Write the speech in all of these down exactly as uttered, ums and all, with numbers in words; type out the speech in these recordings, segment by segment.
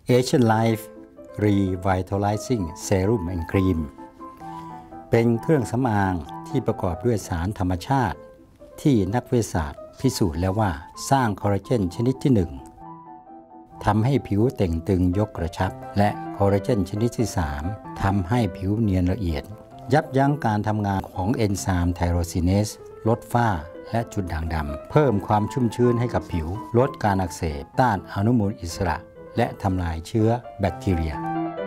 Asian Life Revitalizing Serum and Cream เป็นเครื่องสำอางที่ประกอบด้วยสารธรรมชาติที่นักวิทยาศาสตร์พิสูจน์แล้วว่าสร้างคอลลาเจนชนิดที่หนึ่งทำให้ผิวเต่งตึงยกกระชับและคอลลาเจนชนิดที่สามทำให้ผิวเนียนละเอียดยับยั้งการทำงานของเอนไซม์ไทโรซินเนสลดฝ้าและจุดด่างดำเพิ่มความชุ่มชื้นให้กับผิวลดการอักเสบต้านอนุมูลอิสระและทำลายเชื้อแบคทีเรีย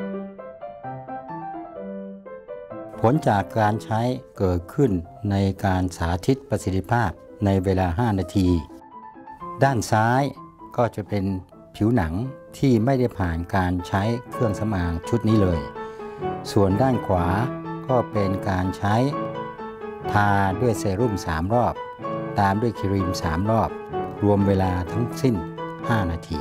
ผลจากการใช้เกิดขึ้นในการสาธิตประสิทธิภาพในเวลาห้านาทีด้านซ้ายก็จะเป็นผิวหนังที่ไม่ได้ผ่านการใช้เครื่องสำอางชุดนี้เลยส่วนด้านขวาก็เป็นการใช้ทาด้วยเซรุ่มสามรอบตามด้วยครีมสามรอบรวมเวลาทั้งสิ้นห้านาที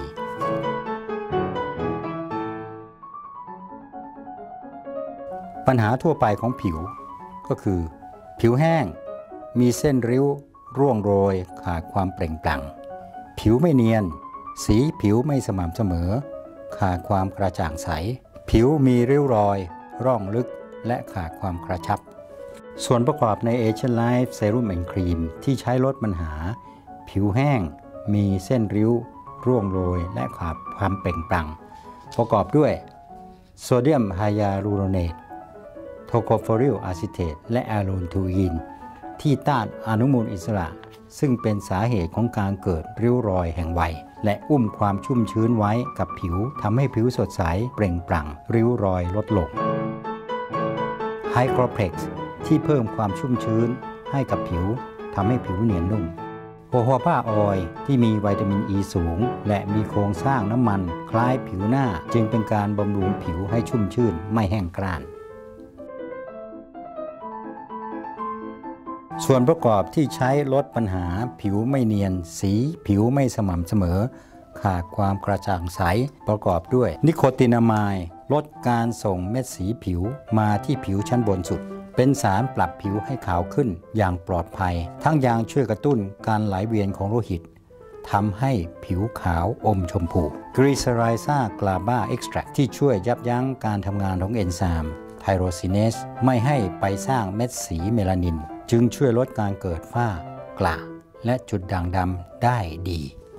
ปัญหาทั่วไปของผิวก็คือผิวแห้งมีเส้นริ้วร่วงโรยขาดความเปล่งปลั่งผิวไม่เนียนสีผิวไม่สม่ำเสมอขาดความกระจ่างใสผิวมีริ้วรอยร่องลึกและขาดความกระชับส่วนประกอบใน Asian Life Serum and Cream ที่ใช้ลดปัญหาผิวแห้งมีเส้นริ้วร่วงโรยและขาดความเปล่งปลั่งประกอบด้วยโซเดียมไฮยาลูโรเนตโทโคโฟริลอะซิเทตและอะลูนทูอินที่ต้านอนุมูลอิสระซึ่งเป็นสาเหตุของการเกิดริ้วรอยแห่งวัยและอุ้มความชุ่มชื้นไว้กับผิวทำให้ผิวสดใสเปล่งปลั่งริ้วรอยลดลงไฮโครเพล็กซ์ที่เพิ่มความชุ่มชื้นให้กับผิวทำให้ผิวเนียนนุ่มโฮโฮบ้าออยล์ที่มีวิตามินอ e ีสูงและมีโครงสร้างน้ำมันคล้ายผิวหน้าจึงเป็นการบำรุงผิวให้ชุ่มชื่นไม่แห้งกร้านส่วนประกอบที่ใช้ลดปัญหาผิวไม่เนียนสีผิวไม่สม่ำเสมอขาดความกระจ่างใสประกอบด้วยนิโคตินามายด์ลดการส่งเม็ดสีผิวมาที่ผิวชั้นบนสุดเป็นสารปรับผิวให้ขาวขึ้นอย่างปลอดภัยทั้งยังช่วยกระตุ้นการไหลเวียนของโลหิตทำให้ผิวขาวอมชมพูกรีซาไรซากลาบาเอ็กซ์แทรคที่ช่วยยับยั้งการทำงานของเอนไซม์ไทโรซินเนสไม่ให้ไปสร้างเม็ดสีเมลานินจึงช่วยลดการเกิดฝ้ากระและจุดด่างดำได้ดี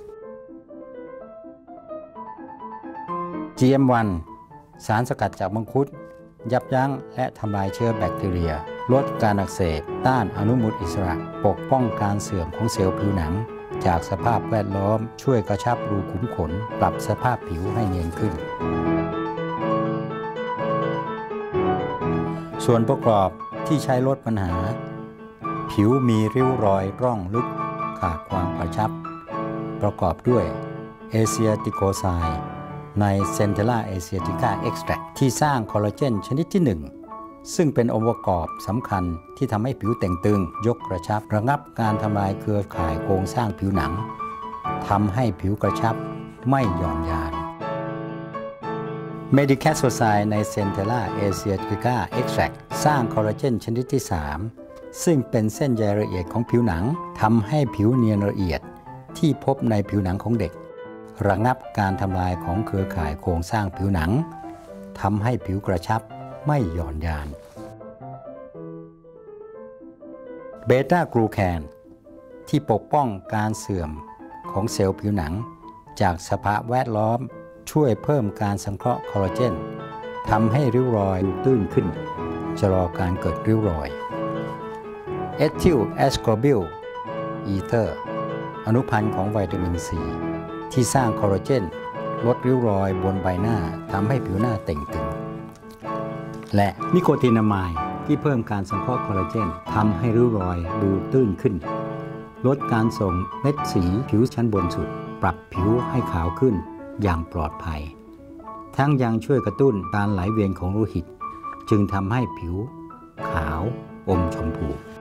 จี เอ็ม วัน สารสกัดจากมังคุดยับยั้งและทำลายเชื้อแบคทีเรียลดการอักเสบต้านอนุมูลอิสระปกป้องการเสื่อมของเซลล์ผิวหนังจากสภาพแวดล้อมช่วยกระชับรูขุมขนปรับสภาพผิวให้เนียนขึ้นส่วนประกอบที่ใช้ลดปัญหาผิวมีริ้วรอยร่องลึกขาดความกระชับประกอบด้วยเอเซียติโคไซด์ในเซนเทล่าเอเซียติก้าเอ็กซ์แทรคที่สร้างคอลลาเจนชนิดที่หนึ่งซึ่งเป็นองค์ประกอบสำคัญที่ทำให้ผิวเต่งตึงยกกระชับระงับการทำลายเครือข่ายโครงสร้างผิวหนังทำให้ผิวกระชับไม่หย่อนยานเมดิแคสโซไซด์ในเซนเทล่าเอเซียติก้าเอ็กซ์แทรคสร้างคอลลาเจนชนิดที่สามซึ่งเป็นเส้นใยละเอียดของผิวหนังทำให้ผิวเนียนละเอียดที่พบในผิวหนังของเด็กระงับการทำลายของเครือข่ายโครงสร้างผิวหนังทำให้ผิวกระชับไม่หย่อนยานเบต้ากลูแคนที่ปกป้องการเสื่อมของเซลล์ผิวหนังจากสภาพแวดล้อมช่วยเพิ่มการสังเคราะห์คอลลาเจนทำให้ริ้วรอยตื้นขึ้นชะลอการเกิดริ้วรอยเอทิลแอสคอร์บิลอีเทอร์อนุพันธ์ของวิตามินซีที่สร้างคอลลาเจนลดริ้วรอยบนใบหน้าทำให้ผิวหน้าเต่งตึงและนิโคตินามายด์ที่เพิ่มการสังเคราะห์คอลลาเจนทำให้ริ้วรอยดูตื้นขึ้นลดการส่งเม็ดสีผิวชั้นบนสุดปรับผิวให้ขาวขึ้นอย่างปลอดภัยทั้งยังช่วยกระตุ้นการไหลเวียนของโลหิตจึงทำให้ผิวขาวอมชมพู